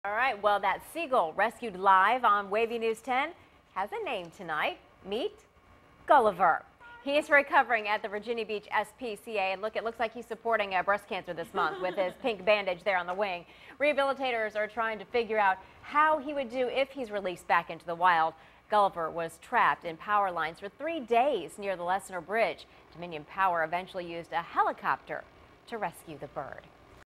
All right, well, that seagull rescued live on Wavy News 10 has a name tonight. Meet Gulliver. He is recovering at the Virginia Beach SPCA, and look, it looks like he's supporting breast cancer this month with his pink bandage there on the wing. Rehabilitators are trying to figure out how he would do if he's released back into the wild. Gulliver was trapped in power lines for 3 days near the Lessener Bridge. Dominion Power eventually used a helicopter to rescue the bird.